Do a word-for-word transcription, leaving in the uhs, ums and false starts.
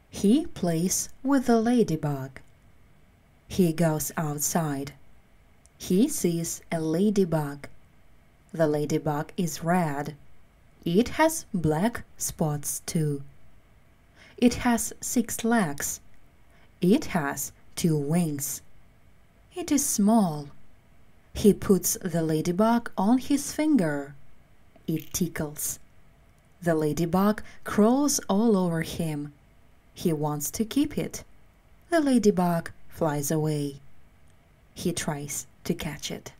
He plays with the ladybug. He goes outside. He sees a ladybug. The ladybug is red. It has black spots too. It has six legs. It has two wings. It is small. He puts the ladybug on his finger. It tickles. The ladybug crawls all over him. He wants to keep it. The ladybug flies away. He tries to catch it.